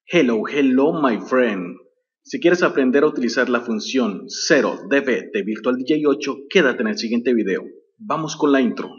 Hello, my friend. Si quieres aprender a utilizar la función 0db de Virtual DJ 8, quédate en el siguiente video. Vamos con la intro.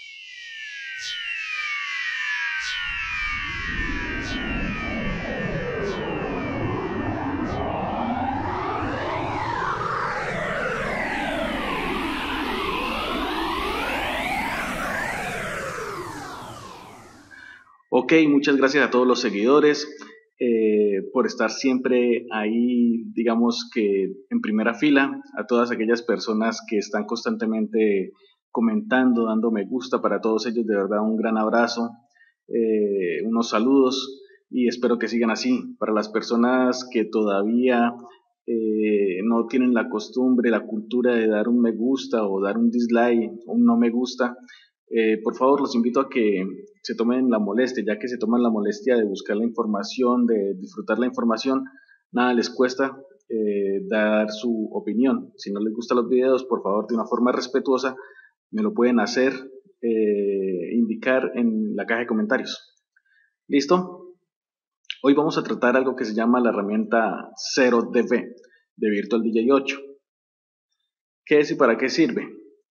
Ok, muchas gracias a todos los seguidores por estar siempre ahí, digamos que en primera fila, a todas aquellas personas que están constantemente comentando, dando me gusta, para todos ellos de verdad un gran abrazo, unos saludos y espero que sigan así. Para las personas que todavía no tienen la costumbre, la cultura de dar un me gusta o dar un dislike o un no me gusta, por favor los invito a que se tomen la molestia, ya que se toman la molestia de buscar la información, de disfrutar la información, nada les cuesta dar su opinión. Si no les gustan los videos, por favor, de una forma respetuosa, me lo pueden hacer indicar en la caja de comentarios. ¿Listo? Hoy vamos a tratar algo que se llama la herramienta 0db de Virtual DJ 8. ¿Qué es y para qué sirve?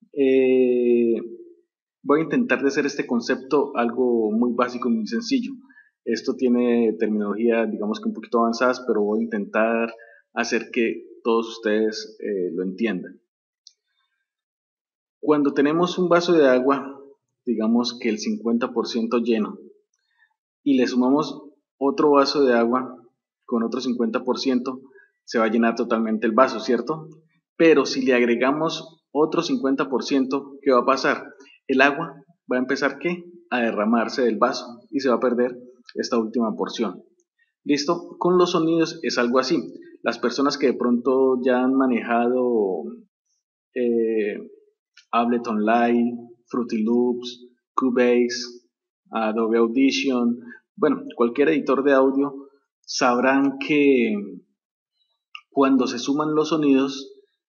Voy a intentar de hacer este concepto algo muy básico y muy sencillo. Esto tiene terminología, digamos que un poquito avanzadas, pero voy a intentar hacer que todos ustedes lo entiendan. Cuando tenemos un vaso de agua, digamos que el 50% lleno, y le sumamos otro vaso de agua con otro 50%, se va a llenar totalmente el vaso, ¿cierto? Pero si le agregamos otro 50%, ¿qué va a pasar? El agua va a empezar ¿qué? A derramarse del vaso y se va a perder esta última porción. ¿Listo? Con los sonidos es algo así. Las personas que de pronto ya han manejado Ableton Live, Fruity Loops, Cubase, Adobe Audition, bueno, cualquier editor de audio, sabrán que cuando se suman los sonidos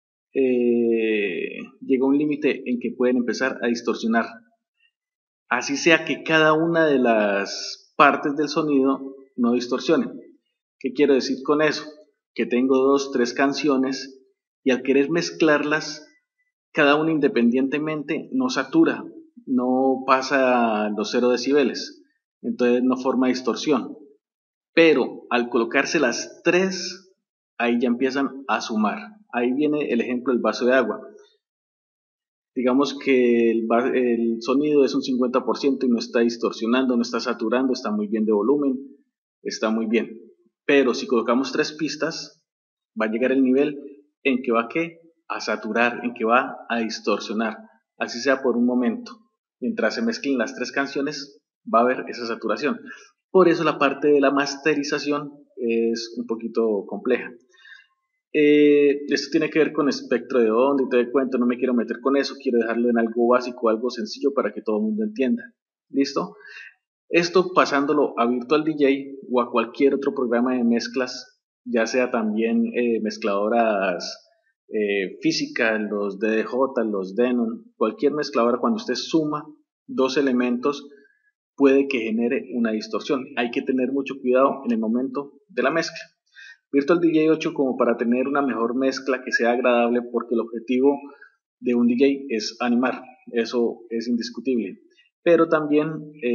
llega un límite en que pueden empezar a distorsionar. Así sea que cada una de las partes del sonido no distorsione. ¿Qué quiero decir con eso? Que tengo 2, 3 canciones y al querer mezclarlas, cada una independientemente no satura, no pasa los 0 decibeles, entonces no forma distorsión. Pero al colocarse las 3, ahí ya empiezan a sumar. Ahí viene el ejemplo del vaso de agua. Digamos que el sonido es un 50% y no está distorsionando, no está saturando, está muy bien de volumen, está muy bien. Pero si colocamos 3 pistas, va a llegar el nivel en que va a saturar, en que va a distorsionar, así sea por un momento. Mientras se mezclen las 3 canciones, va a haber esa saturación. Por eso la parte de la masterización es un poquito compleja. Esto tiene que ver con espectro de onda y te doy cuenta, no me quiero meter con eso, quiero dejarlo en algo básico, algo sencillo para que todo el mundo entienda. ¿Listo? Esto pasándolo a Virtual DJ o a cualquier otro programa de mezclas, ya sea también mezcladoras físicas, los DDJ, los Denon, cualquier mezcladora, cuando usted suma 2 elementos puede que genere una distorsión. Hay que tener mucho cuidado en el momento de la mezcla. Virtual DJ 8 como para tener una mejor mezcla que sea agradable, porque el objetivo de un DJ es animar, eso es indiscutible. Pero también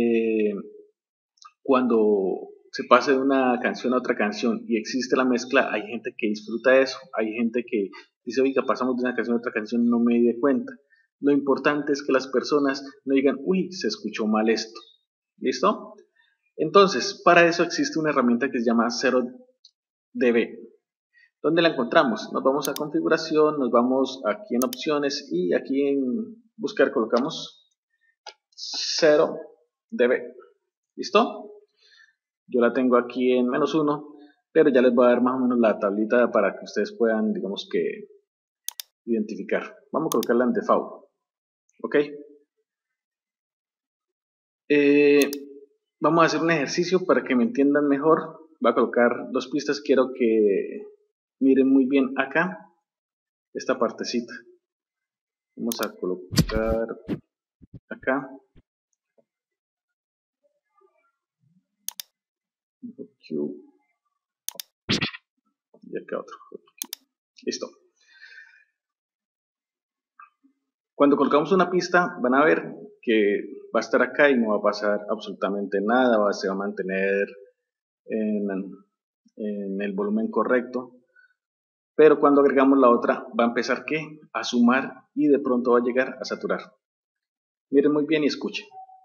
cuando se pasa de una canción a otra canción y existe la mezcla, hay gente que disfruta eso, hay gente que dice, oiga, pasamos de una canción a otra canción, no me di cuenta. Lo importante es que las personas no digan, uy, se escuchó mal esto. ¿Listo? Entonces, para eso existe una herramienta que se llama 0db. ¿Dónde la encontramos? Nos vamos a configuración, nos vamos aquí en opciones y aquí en buscar colocamos 0db. ¿Listo? Yo la tengo aquí en -1, pero ya les voy a dar más o menos la tablita para que ustedes puedan, digamos que, identificar. Vamos a colocarla en default. ¿Ok? Vamos a hacer un ejercicio para que me entiendan mejor. Voy a colocar 2 pistas, quiero que miren muy bien acá, esta partecita. Vamos a colocar acá. y acá otro. Listo. Cuando colocamos una pista van a ver que va a estar acá y no va a pasar absolutamente nada, se va a mantener en el volumen correcto. Pero cuando agregamos la otra va a empezar ¿qué? A sumar y de pronto va a llegar a saturar. Miren muy bien y escuchen.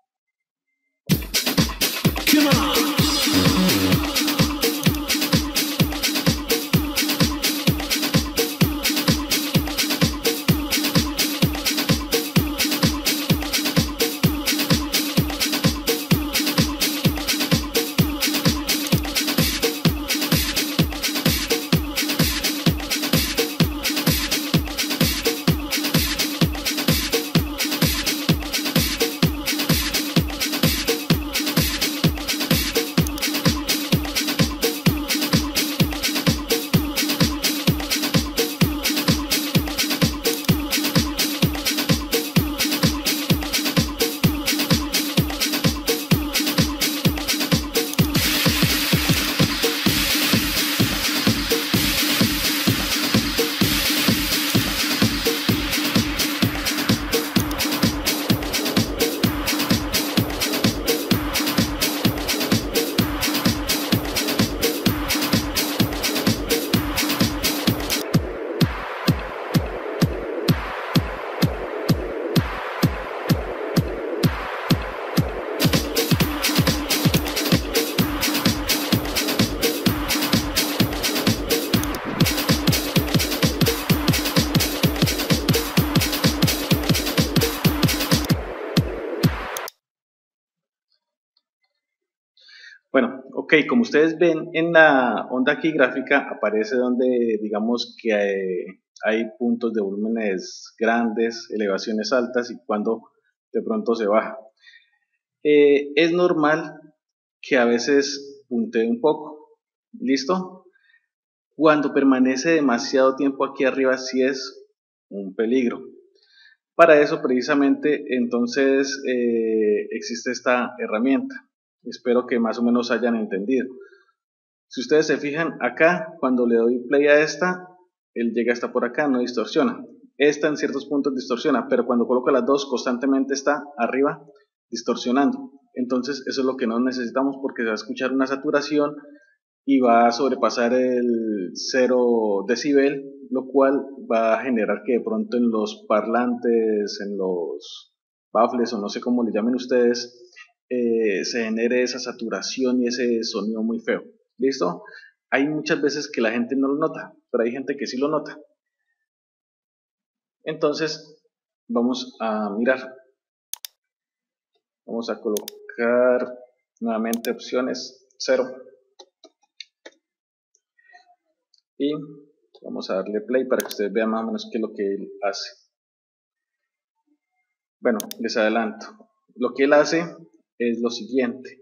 Bueno, ok, como ustedes ven en la onda aquí gráfica aparece donde digamos que hay puntos de volúmenes grandes, elevaciones altas y cuando de pronto se baja. Es normal que a veces puntee un poco, ¿listo? Cuando permanece demasiado tiempo aquí arriba sí es un peligro. Para eso precisamente entonces existe esta herramienta. Espero que más o menos hayan entendido. Si ustedes se fijan acá, cuando le doy play a esta, él llega hasta por acá, no distorsiona. Esta en ciertos puntos distorsiona, pero cuando coloco las dos constantemente está arriba distorsionando. Entonces eso es lo que no necesitamos porque se va a escuchar una saturación y va a sobrepasar el 0 decibel, lo cual va a generar que de pronto en los parlantes, en los baffles o no sé cómo le llamen ustedes, se genere esa saturación y ese sonido muy feo. ¿Listo? Hay muchas veces que la gente no lo nota, pero hay gente que sí lo nota. Entonces, vamos a mirar. Vamos a colocar nuevamente opciones 0. Y vamos a darle play para que ustedes vean más o menos qué es lo que él hace. Bueno, les adelanto. Lo que él hace es lo siguiente.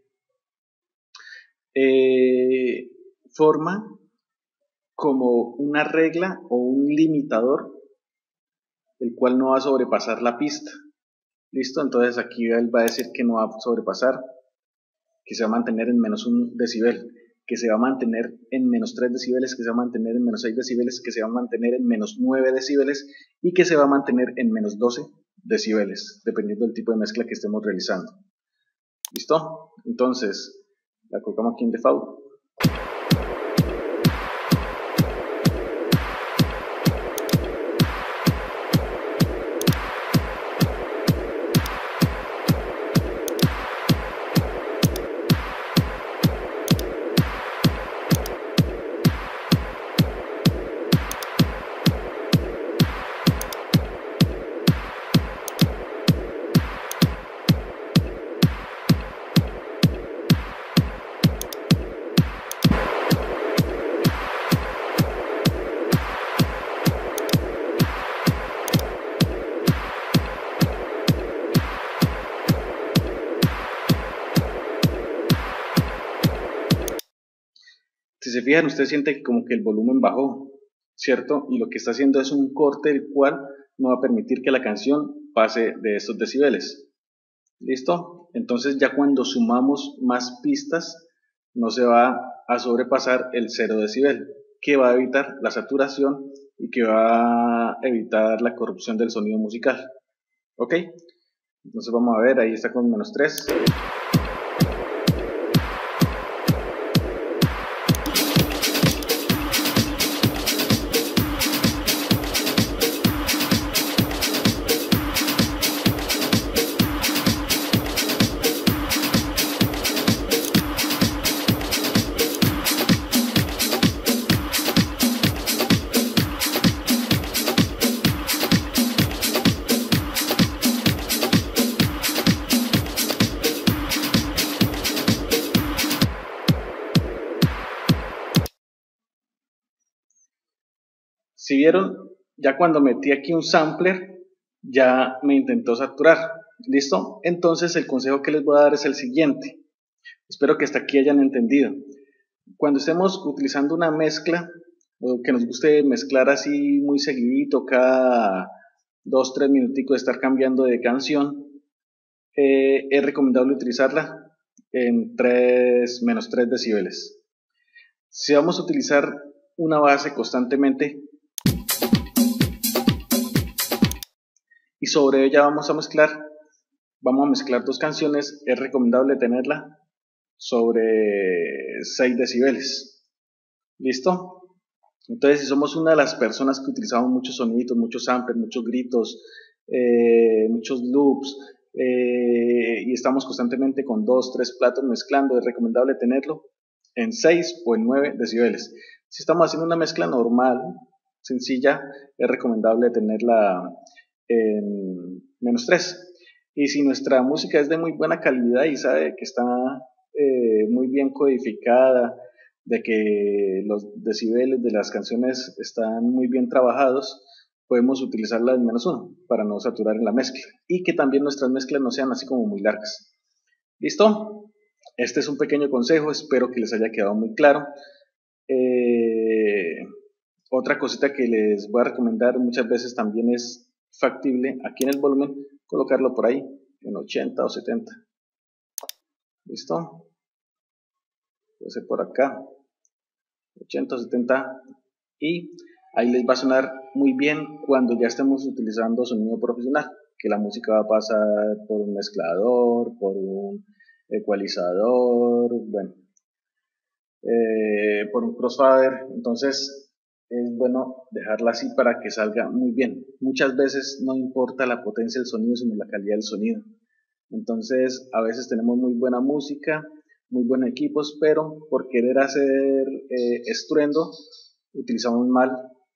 Forma como una regla o un limitador el cual no va a sobrepasar la pista. ¿Listo? Entonces aquí él va a decir que no va a sobrepasar, que se va a mantener en menos 1 decibel, que se va a mantener en menos 3 decibeles, que se va a mantener en menos 6 decibeles, que se va a mantener en menos 9 decibeles y que se va a mantener en menos 12 decibeles, dependiendo del tipo de mezcla que estemos realizando. ¿Listo? Entonces, la colocamos aquí en default. Si se fijan, usted siente como que el volumen bajó, ¿cierto? Y lo que está haciendo es un corte el cual no va a permitir que la canción pase de estos decibeles. ¿Listo? Entonces ya cuando sumamos más pistas no se va a sobrepasar el 0 decibel, que va a evitar la saturación y que va a evitar la corrupción del sonido musical. ¿Ok? Entonces vamos a ver, ahí está con -3. Si vieron, ya cuando metí aquí un sampler, ya me intentó saturar. ¿Listo? Entonces el consejo que les voy a dar es el siguiente. Espero que hasta aquí hayan entendido. Cuando estemos utilizando una mezcla, o que nos guste mezclar así muy seguidito, cada 2-3 minuticos de estar cambiando de canción, es recomendable utilizarla en -3 decibeles. Si vamos a utilizar una base constantemente y sobre ella vamos a mezclar dos canciones, es recomendable tenerla sobre 6 decibeles. ¿Listo? Entonces, si somos una de las personas que utilizamos muchos sonidos, muchos samples, muchos gritos, muchos loops, y estamos constantemente con 2-3 platos mezclando, es recomendable tenerlo en 6 o en 9 decibeles. Si estamos haciendo una mezcla normal, sencilla, es recomendable tenerla en -3. Y si nuestra música es de muy buena calidad y sabe que está muy bien codificada, de que los decibeles de las canciones están muy bien trabajados, podemos utilizarla en -1 para no saturar en la mezcla y que también nuestras mezclas no sean así como muy largas. ¿Listo? Este es un pequeño consejo, espero que les haya quedado muy claro. Otra cosita que les voy a recomendar muchas veces también es factible aquí en el volumen colocarlo por ahí en 80 o 70. ¿Listo? Puede ser por acá 80 o 70 y ahí les va a sonar muy bien cuando ya estemos utilizando sonido profesional, que la música va a pasar por un mezclador, por un ecualizador, bueno, por un crossfader. Entonces es bueno dejarla así para que salga muy bien. Muchas veces no importa la potencia del sonido, sino la calidad del sonido. Entonces a veces tenemos muy buena música, muy buenos equipos, pero por querer hacer estruendo utilizamos mal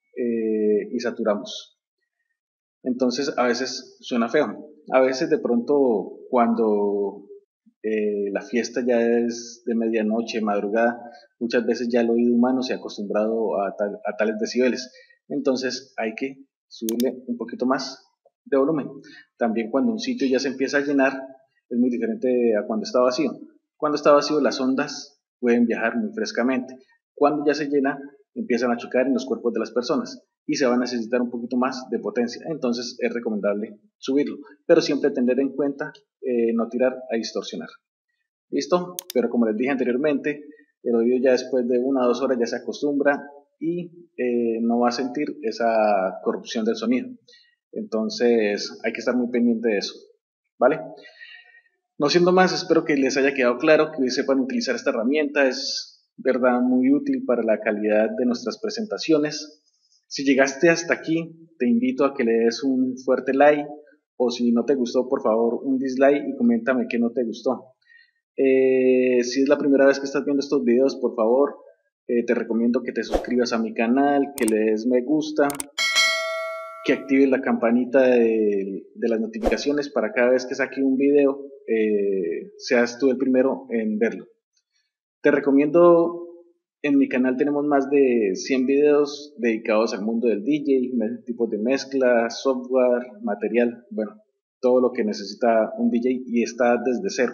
y saturamos. Entonces a veces suena feo. A veces de pronto cuando la fiesta ya es de medianoche, madrugada, muchas veces ya el oído humano se ha acostumbrado a tales decibeles. Entonces hay que subirle un poquito más de volumen. También cuando un sitio ya se empieza a llenar, es muy diferente a cuando está vacío. Cuando está vacío las ondas pueden viajar muy frescamente. Cuando ya se llena, empiezan a chocar en los cuerpos de las personas y se va a necesitar un poquito más de potencia. Entonces es recomendable subirlo, pero siempre tener en cuenta no tirar a distorsionar. ¿Listo? Pero como les dije anteriormente, el oído ya después de 1 o 2 horas ya se acostumbra y no va a sentir esa corrupción del sonido. Entonces hay que estar muy pendiente de eso. ¿Vale? No siendo más, espero que les haya quedado claro, que sepan utilizar esta herramienta. Es verdad muy útil para la calidad de nuestras presentaciones. Si llegaste hasta aquí, te invito a que le des un fuerte like, o si no te gustó, por favor, un dislike y coméntame qué no te gustó. Si es la primera vez que estás viendo estos videos, por favor, te recomiendo que te suscribas a mi canal, que le des me gusta, que actives la campanita de las notificaciones para cada vez que saque un video, seas tú el primero en verlo. Te recomiendo, en mi canal tenemos más de 100 videos dedicados al mundo del DJ, tipos de mezcla, software, material, bueno, todo lo que necesita un DJ y está desde cero.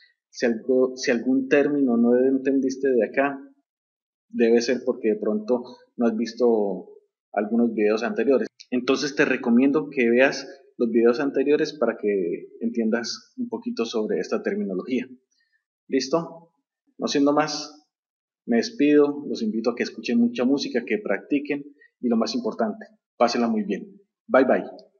Si algún término no entendiste de acá, debe ser porque de pronto no has visto algunos videos anteriores. Entonces te recomiendo que veas los videos anteriores para que entiendas un poquito sobre esta terminología. ¿Listo? No siendo más, Me despido, los invito a que escuchen mucha música, que practiquen y lo más importante, pásenla muy bien. Bye bye.